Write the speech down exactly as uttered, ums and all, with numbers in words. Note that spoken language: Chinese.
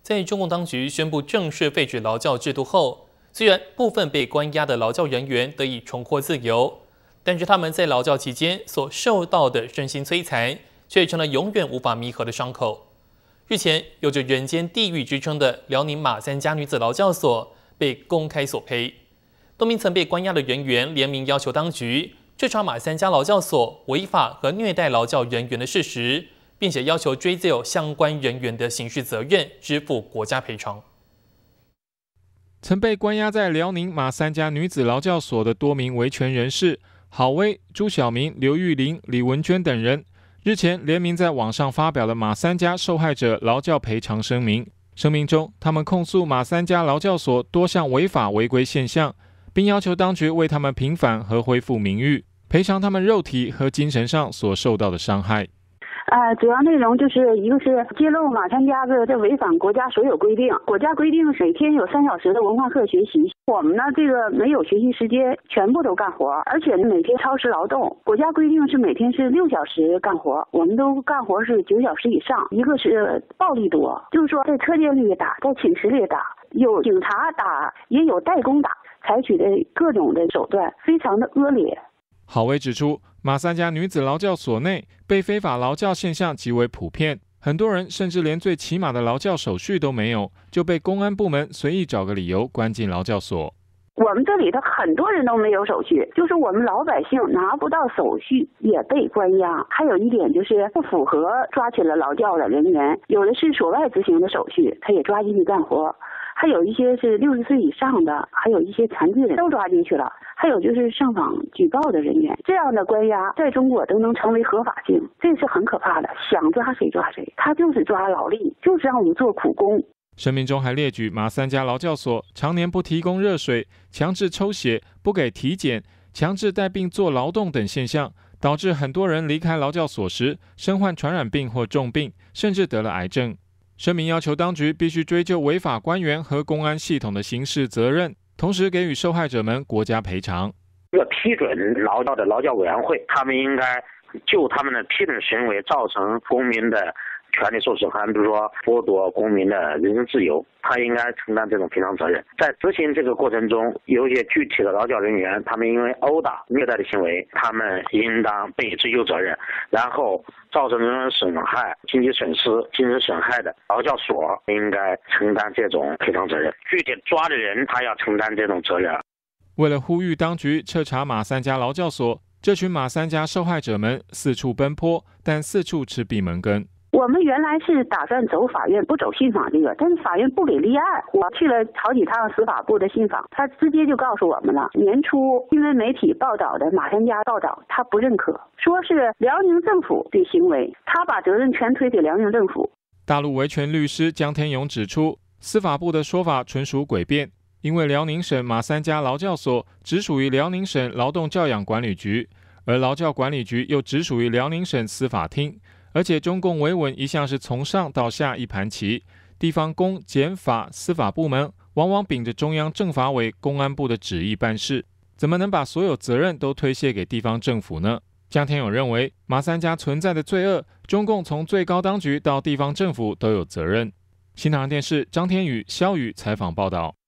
在中共当局宣布正式废止劳教制度后，虽然部分被关押的劳教人员得以重获自由，但是他们在劳教期间所受到的身心摧残，却成了永远无法弥合的伤口。日前，有着人间地狱之称的辽宁马三家女子劳教所被公开索赔，多名曾被关押的人员联名要求当局彻查马三家劳教所违法和虐待劳教人员的事实，并且要求追究相关人员的刑事责任，支付国家赔偿。 曾被关押在辽宁马三家女子劳教所的多名维权人士郝威、朱晓明、刘玉玲、李文娟等人，日前联名在网上发表了马三家受害者劳教赔偿声明。声明中，他们控诉马三家劳教所多项违法违规现象，并要求当局为他们平反和恢复名誉，赔偿他们肉体和精神上所受到的伤害。 呃，主要内容就是一个是揭露马三家子这违反国家所有规定，国家规定每天有三小时的文化课学习，我们呢这个没有学习时间，全部都干活，而且每天超时劳动。国家规定是每天是六小时干活，我们都干活是九小时以上。一个是暴力多，就是说在车间里也打，在寝室里也打，有警察打，也有代工打，采取的各种的手段非常的恶劣。 郝威指出，马三家女子劳教所内被非法劳教现象极为普遍，很多人甚至连最起码的劳教手续都没有，就被公安部门随意找个理由关进劳教所。 我们这里头很多人都没有手续，就是我们老百姓拿不到手续也被关押。还有一点就是不符合抓起了劳教的人员，有的是所外执行的手续，他也抓进去干活。还有一些是六十岁以上的，还有一些残疾人都抓进去了，还有就是上访举报的人员，这样的关押在中国都能成为合法性，这是很可怕的。想抓谁抓谁，他就是抓劳力，就是让我们做苦工。 声明中还列举马三家劳教所常年不提供热水、强制抽血、不给体检、强制带病做劳动等现象，导致很多人离开劳教所时身患传染病或重病，甚至得了癌症。声明要求当局必须追究违法官员和公安系统的刑事责任，同时给予受害者们国家赔偿。 这个批准劳教的劳教委员会，他们应该就他们的批准行为造成公民的权利受损害，比如说剥夺公民的人身自由，他应该承担这种赔偿责任。在执行这个过程中，有一些具体的劳教人员，他们因为殴打、虐待的行为，他们应当被追究责任。然后造成人身损害、经济损失、精神损害的劳教所应该承担这种赔偿责任。具体抓的人，他要承担这种责任。 为了呼吁当局彻查马三家劳教所，这群马三家受害者们四处奔波，但四处吃闭门羹。 我们原来是打算走法院，不走信访这个，但是法院不给立案。我去了好几趟司法部的信访，他直接就告诉我们了，年初新闻媒体报道的马三家报道他不认可，说是辽宁政府的行为，他把责任全推给辽宁政府。 大陆维权律师江天勇指出，司法部的说法纯属诡辩，因为辽宁省马三家劳教所只属于辽宁省劳动教养管理局，而劳教管理局又只属于辽宁省司法厅。而且中共维稳一向是从上到下一盘棋，地方公检法司法部门往往秉着中央政法委公安部的旨意办事，怎么能把所有责任都推卸给地方政府呢？江天勇认为，马三家存在的罪恶，中共从最高当局到地方政府都有责任。新唐人电视张天宇、肖宇采访报道。